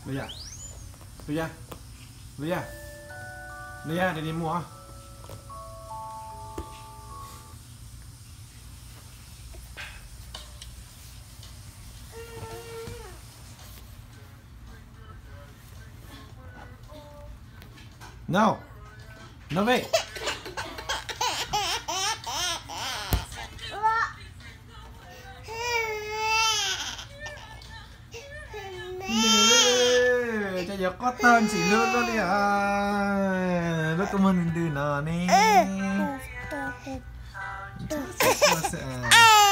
Lia, Lia, Lia, Lia, để đi mua. No, no way. Cho giờ có tên chị luôn luôn đi à. Lúc mình đưa nó nè.